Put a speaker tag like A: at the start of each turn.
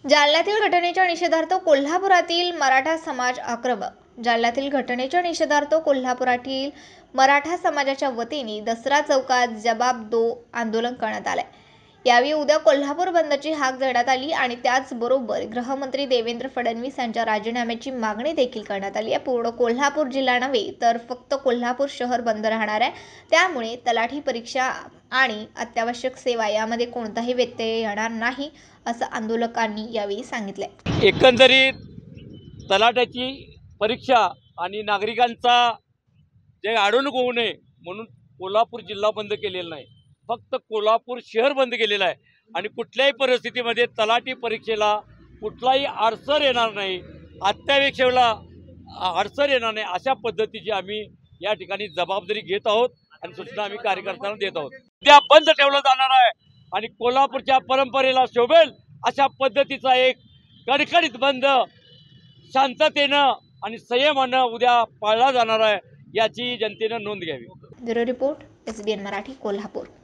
A: जालन्यातील घटनेच्या निषेधार्थ कोल्हापुरातील मराठा समाज आक्रमक। जालन्यातील घटनेच्या निषेधार्थ कोल्हापुरातील मराठा समाजाच्या वतीने दसरा चौकात जवाब दो आंदोलन करण्यात आले। यावेळी उद्या कोल्हापूर बंदची हाक देण्यात आली आणि त्याचबरोबर गृहमंत्री देवेंद्र फडणवीस यांच्या राजीनाम्याची मागणी देखील करण्यात आली आहे। पूर्ण कोल्हापूर जिल्हा नव्हे तर फक्त कोल्हापूर शहर बंद राहणार आहे। त्यामुळे तलाठी परीक्षा आणि अत्यावश्यक सेवा यामध्ये कोणताही व्यत्यय येणार नाही असं आंदोलकांनी यावेळी सांगितले।
B: एकंदरीत तलाठ्याची परीक्षा आणि नागरिकांचा जे अडवणूक होऊ नये म्हणून कोल्हापूर जिल्हा बंद केलेला नाही, फक्त कोल्हापूर शहर बंद केलेलं आहे। आणि कुठल्याही परिस्थितीमध्ये तलाठी परीक्षेला कुठलाही अडसर येणार नाही, अत्यावश्यकला अडसर येणार नाही अशा पद्धतीची आम्ही या ठिकाणी जबाबदारी घेत आहोत आणि सूचना आम्ही कार्यकर्त्यांना देत आहोत। त्या बंद ठेवलं जाणार आहे आणि कोल्हापूरच्या परंपरेला शोभेल अशा पद्धतीचा एक कडकडीत बंद शांततेनं आणि संयमानं उद्या पाळला जाणार आहे, याची जनतेनं नोंद घ्यावी।
A: Bureau report, SBN Marathi, Kolhapur.